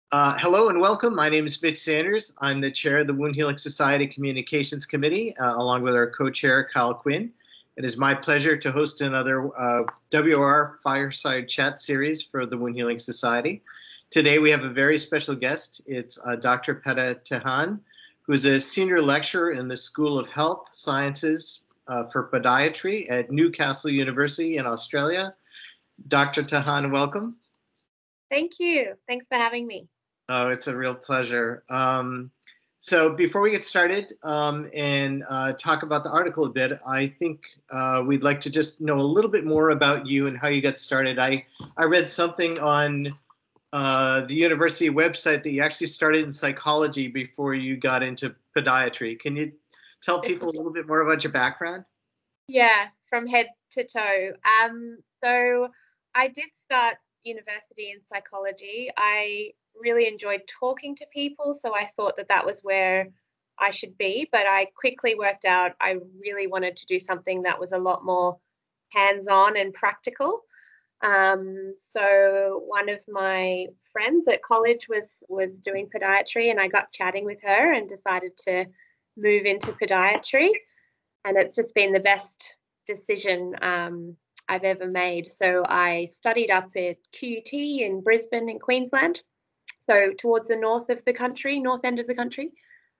Hello and welcome. My name is Mitch Sanders. I'm the chair of the Wound Healing Society Communications Committee, along with our co-chair, Kyle Quinn. It is my pleasure to host another WR Fireside Chat series for the Wound Healing Society. Today we have a very special guest. It's Dr. Peta Tehan, who is a senior lecturer in the School of Health Sciences for Podiatry at Newcastle University in Australia. Dr. Tehan, welcome. Thank you. Thanks for having me. Oh, it's a real pleasure. So before we get started and talk about the article a bit, I think we'd like to just know a little bit more about you and how you got started. I read something on the university website that you actually started in psychology before you got into podiatry. Can you tell people a little bit more about your background? Yeah, from head to toe. So I did start university in psychology. I really enjoyed talking to people, so I thought that that was where I should be, but I quickly worked out I really wanted to do something that was a lot more hands-on and practical. So one of my friends at college was doing podiatry, and I got chatting with her and decided to move into podiatry, and it's just been the best decision I've ever made. So I studied up at QUT in Brisbane in Queensland, so towards the north of the country, north end of the country,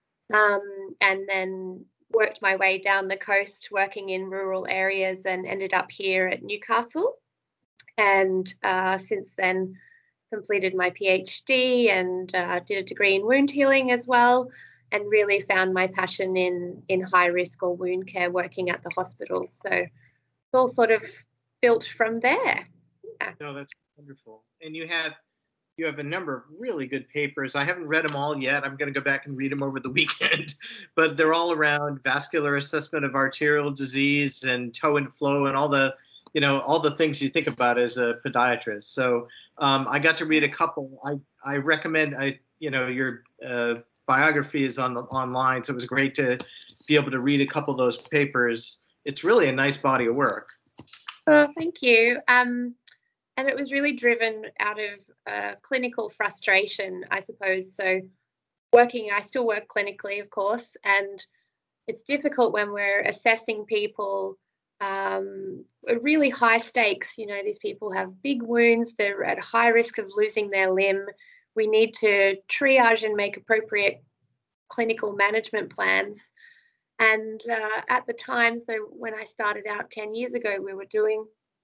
and then worked my way down the coast working in rural areas and ended up here at Newcastle. And since then completed my PhD and did a degree in wound healing as well, and really found my passion in high risk or wound care working at the hospitals. So it's all sort of built from there. Yeah. No, that's wonderful. And you have a number of really good papers. I haven't read them all yet. I'm going to go back and read them over the weekend, but they're all around vascular assessment of arterial disease and toe and flow and all the things you think about as a podiatrist. So I got to read a couple. I recommend your biography is online, so it was great to be able to read a couple of those papers. It's really a nice body of work. Oh, thank you. And it was really driven out of clinical frustration, I suppose. So I still work clinically, of course, and it's difficult when we're assessing people really high stakes. These people have big wounds, they're at high risk of losing their limb. We need to triage and make appropriate clinical management plans. And at the time, so when I started out 10 years ago, we were doing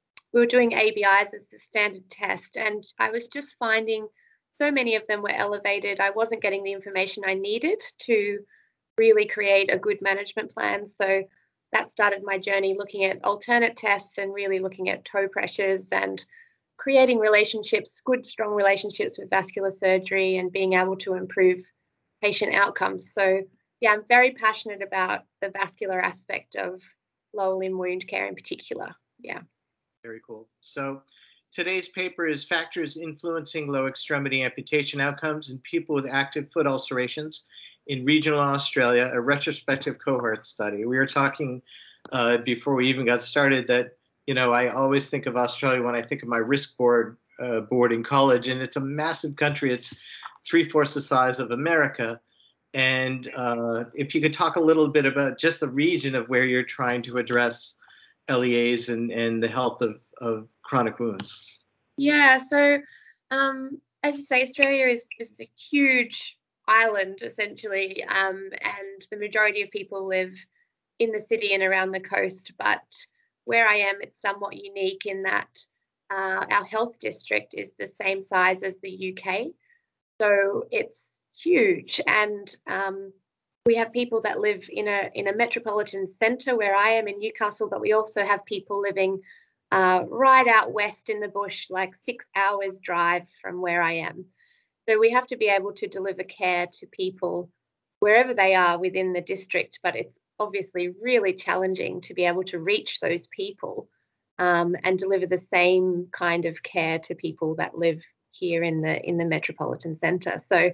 ABIs as the standard test, and I was just finding so many of them were elevated. I wasn't getting the information I needed to really create a good management plan. So that started my journey looking at alternate tests and really looking at toe pressures and creating relationships, good, strong relationships with vascular surgery and being able to improve patient outcomes. So yeah, I'm very passionate about the vascular aspect of lower limb wound care in particular. Yeah. Very cool. So today's paper is Factors Influencing Low Extremity Amputation Outcomes in People with Active Foot Ulcerations in Regional Australia, a retrospective cohort study. We were talking before we even got started that, I always think of Australia when I think of my risk board in college, and it's a massive country. It's 3/4 the size of America. And if you could talk a little bit about just the region of where you're trying to address LEAs and the health of chronic wounds. Yeah, so as you say, Australia is a huge island essentially, and the majority of people live in the city and around the coast. But where I am, it's somewhat unique in that our health district is the same size as the UK, so it's huge, and we have people that live in a metropolitan centre where I am in Newcastle, but we also have people living right out west in the bush, like 6 hours drive from where I am. So we have to be able to deliver care to people wherever they are within the district, but it's obviously really challenging to be able to reach those people and deliver the same kind of care to people that live here in the metropolitan centre. So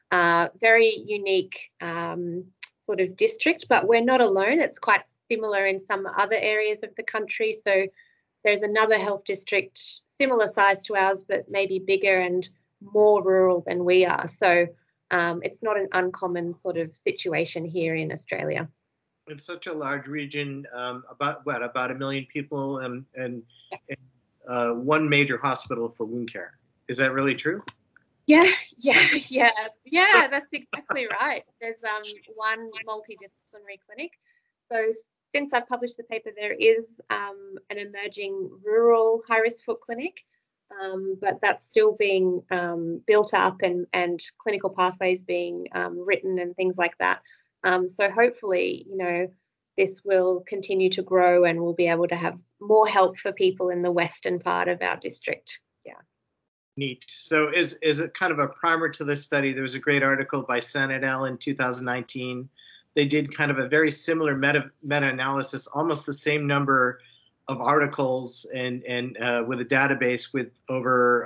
very unique sort of district, but we're not alone. It's quite similar in some other areas of the country. So there's another health district similar size to ours, but maybe bigger and more rural than we are. So it's not an uncommon sort of situation here in Australia. It's such a large region, about 1 million people, and one major hospital for wound care. Is that really true? Yeah, that's exactly right. There's one multidisciplinary clinic. So since I've published the paper, there is an emerging rural high-risk foot clinic, but that's still being built up and clinical pathways being written and things like that. So hopefully, this will continue to grow and we'll be able to have more help for people in the western part of our district. Yeah. Neat. So is it kind of a primer to this study? There was a great article by Sen et al. In 2019. They did kind of a very similar meta-analysis, almost the same number of articles and with a database with over,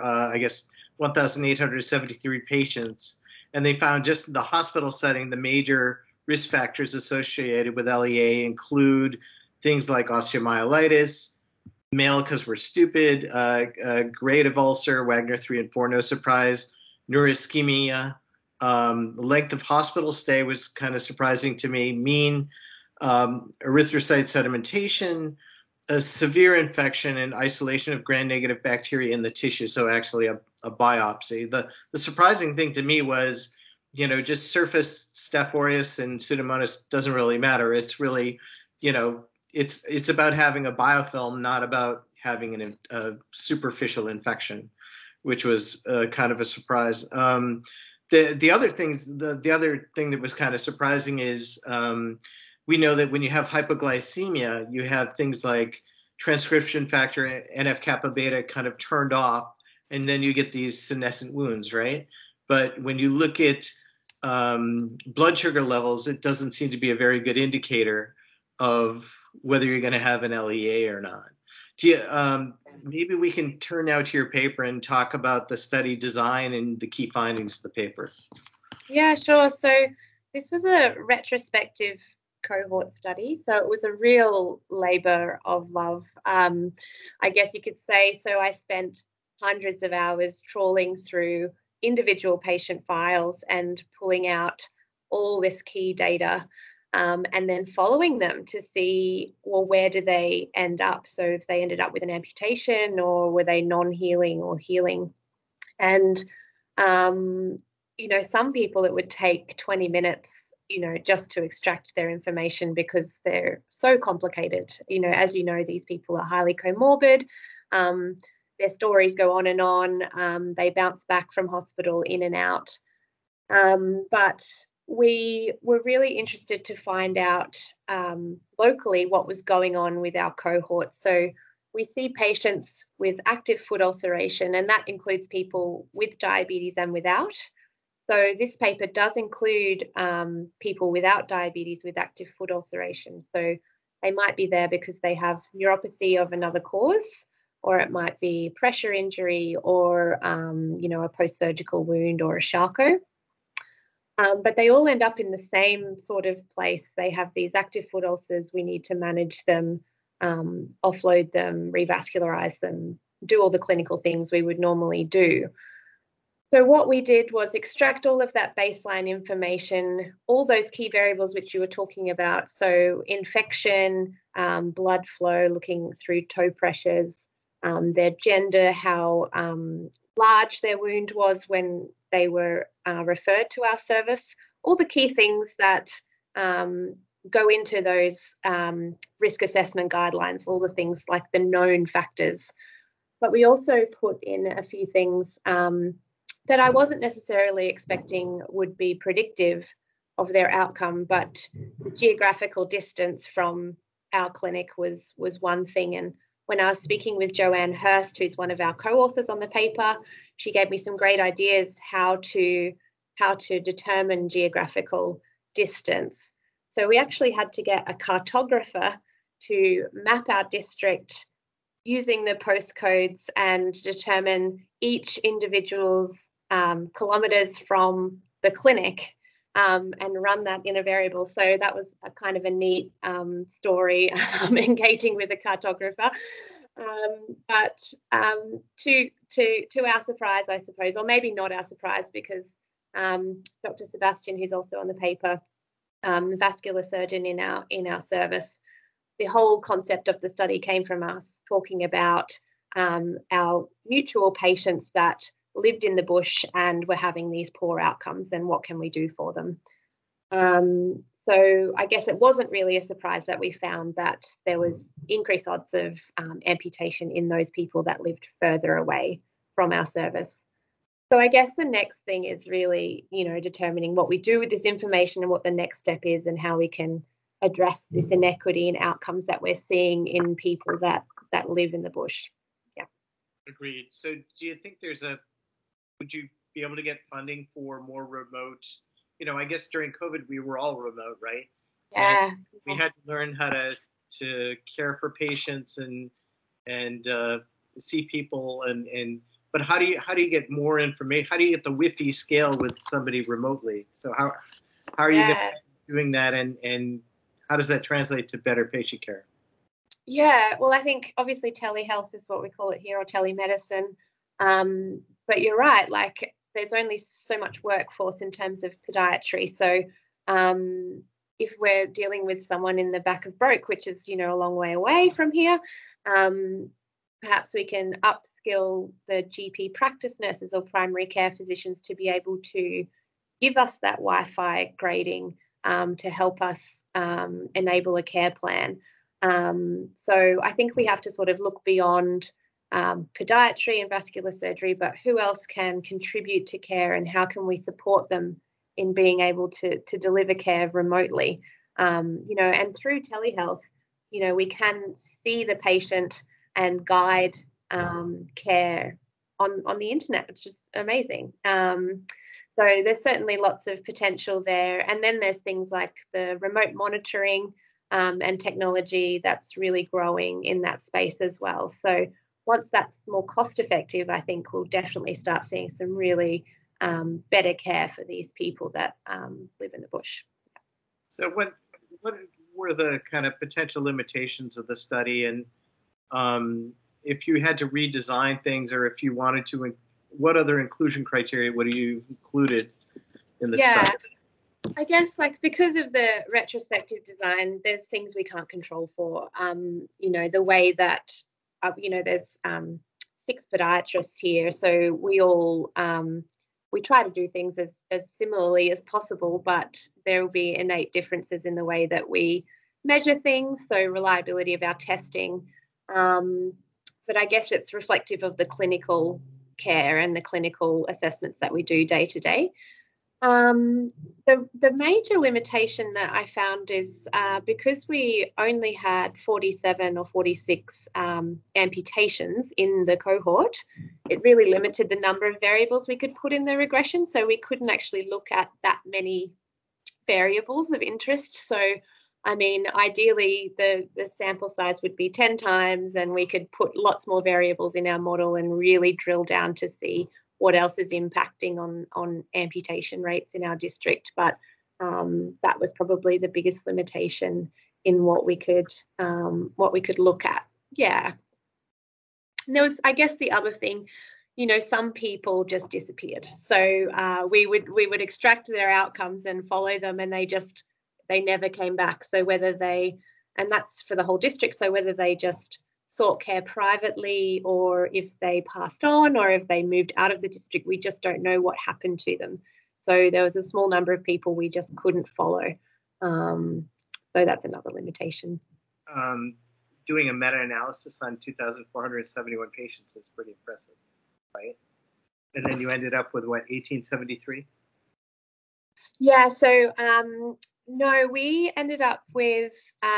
1,873 patients. And they found just in the hospital setting, the major risk factors associated with LEA include things like osteomyelitis, male because we're stupid, grade of ulcer, Wagner 3 and 4, no surprise, neurischemia. Length of hospital stay was kind of surprising to me. Mean erythrocyte sedimentation, a severe infection and isolation of gram-negative bacteria in the tissue, so actually a biopsy. The surprising thing to me was, just surface Staph aureus and Pseudomonas doesn't really matter. It's really, it's about having a biofilm, not about having a superficial infection, which was kind of a surprise. The other thing that was kind of surprising is we know that when you have hypoglycemia, you have things like transcription factor NF-kappa beta kind of turned off, and then you get these senescent wounds, right? But when you look at blood sugar levels, it doesn't seem to be a very good indicator of whether you're going to have an LEA or not. Maybe we can turn now to your paper and talk about the study design and the key findings of the paper. Yeah, sure. So this was a retrospective cohort study. So it was a real labor of love, I guess you could say. So I spent hundreds of hours trawling through individual patient files and pulling out all this key data. And then following them to see, well, where do they end up? So if they ended up with an amputation, or were they non-healing or healing? And, some people it would take 20 minutes, just to extract their information because they're so complicated. As these people are highly comorbid. Their stories go on and on. They bounce back from hospital in and out. But we were really interested to find out locally what was going on with our cohort. So we see patients with active foot ulceration, and that includes people with diabetes and without. So this paper does include people without diabetes with active foot ulceration. So they might be there because they have neuropathy of another cause, or it might be pressure injury, or a post-surgical wound or a Charcot. But they all end up in the same sort of place. They have these active foot ulcers. We need to manage them, offload them, revascularize them, do all the clinical things we would normally do. So what we did was extract all of that baseline information, all those key variables which you were talking about. So infection, blood flow, looking through toe pressures, their gender, how large their wound was when they were referred to our service, all the key things that go into those risk assessment guidelines, all the things like the known factors. But we also put in a few things that I wasn't necessarily expecting would be predictive of their outcome, but the geographical distance from our clinic was one thing. And when I was speaking with Joanne Hurst, who's one of our co-authors on the paper, she gave me some great ideas how to determine geographical distance. So we actually had to get a cartographer to map our district using the postcodes and determine each individual's kilometres from the clinic and run that in a variable. So that was a kind of a neat story, engaging with a cartographer. But to our surprise, I suppose, or maybe not our surprise, because Dr. Sebastian, who's also on the paper, vascular surgeon in our service, the whole concept of the study came from us talking about our mutual patients that lived in the bush and were having these poor outcomes, and what can we do for them. So I guess it wasn't really a surprise that we found that there was increased odds of amputation in those people that lived further away from our service. So I guess the next thing is really, determining what we do with this information and what the next step is, and how we can address this inequity in outcomes that we're seeing in people that live in the bush. Yeah. Agreed. So do you think would you be able to get funding for more remote? I guess during COVID we were all remote, right? Yeah. And we had to learn how to care for patients and see people but how do you get more information? How do you get the Wi-Fi scale with somebody remotely? So how are you doing that, and how does that translate to better patient care? Yeah, well, I think obviously telehealth is what we call it here, or telemedicine. But you're right, like there's only so much workforce in terms of podiatry. So if we're dealing with someone in the back of Broke, which is, a long way away from here, perhaps we can upskill the GP practice nurses or primary care physicians to be able to give us that Wi-Fi grading to help us enable a care plan. So I think we have to sort of look beyond podiatry and vascular surgery, but who else can contribute to care, and how can we support them in being able to deliver care remotely? And through telehealth, we can see the patient and guide care on the internet, which is amazing. So there's certainly lots of potential there. And then there's things like the remote monitoring and technology that's really growing in that space as well. So once that's more cost effective, I think we'll definitely start seeing some really better care for these people that live in the bush. So what were the kind of potential limitations of the study, and if you had to redesign things, or if you wanted to, what other inclusion criteria would you included in the study? I guess because of the retrospective design, there's things we can't control for. The way that there's 6 podiatrists here, so we all we try to do things as similarly as possible, but there will be innate differences in the way that we measure things, so reliability of our testing. But I guess it's reflective of the clinical care and the clinical assessments that we do day to day. The major limitation that I found is because we only had 47 or 46 amputations in the cohort, it really limited the number of variables we could put in the regression. So we couldn't actually look at that many variables of interest. So, I mean, ideally, the sample size would be 10 times, and we could put lots more variables in our model and really drill down to see what else is impacting on amputation rates in our district. But that was probably the biggest limitation in what we could look at. Yeah. And there was, I guess, the other thing, some people just disappeared. So we would extract their outcomes and follow them, and they never came back. So and that's for the whole district, so whether they just sought care privately, or if they passed on, or if they moved out of the district, we just don't know what happened to them. So there was a small number of people we just couldn't follow. So that's another limitation. Doing a meta-analysis on 2,471 patients is pretty impressive, right? And then you ended up with what, 1873? Yeah, so no, we ended up with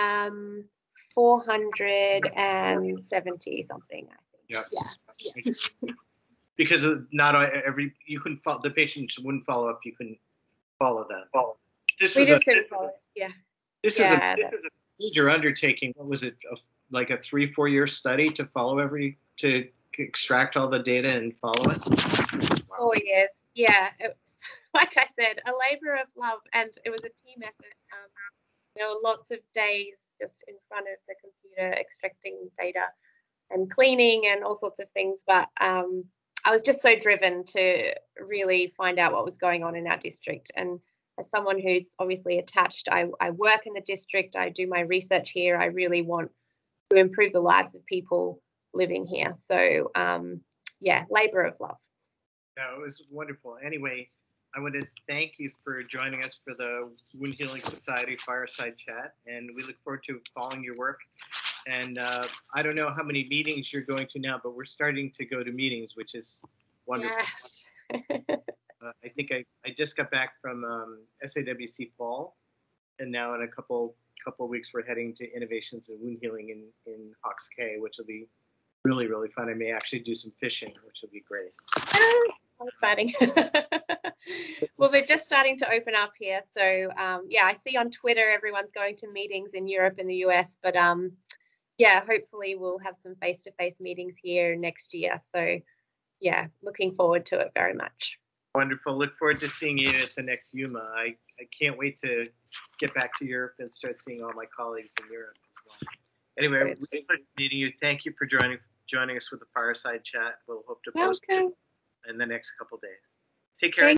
470 something, I think. Yeah. Yeah. Because not you couldn't follow, the patients wouldn't follow up. You couldn't follow that. We just couldn't follow it. Yeah. This is a major undertaking. What was it, like a 3-4 year study to follow to extract all the data and follow it? Wow. 4 years. Yeah. It was, like I said, a labor of love, and it was a team effort. There were lots of days just in front of the computer extracting data and cleaning and all sorts of things. But I was just so driven to really find out what was going on in our district. And as someone who's obviously attached, I work in the district, I do my research here, I really want to improve the lives of people living here. So, yeah, labour of love. No, it was wonderful. Anyway, I want to thank you for joining us for the Wound Healing Society Fireside Chat, and we look forward to following your work. And I don't know how many meetings you're going to now, but we're starting to go to meetings, which is wonderful. Yes. I think I just got back from SAWC Fall, and now in a couple of weeks we're heading to Innovations in Wound Healing in Hawks Cay, which will be really, really fun. I may actually do some fishing, which will be great. How exciting. Well, they're just starting to open up here. So, yeah, I see on Twitter everyone's going to meetings in Europe and the US. But, yeah, hopefully we'll have some face-to-face meetings here next year. So, yeah, looking forward to it very much. Wonderful. Look forward to seeing you at the next UMA. I can't wait to get back to Europe and start seeing all my colleagues in Europe as well. Anyway, really pleasure meeting you. Thank you for joining us with the Fireside Chat. We'll hope to post it in the next couple days. Take care.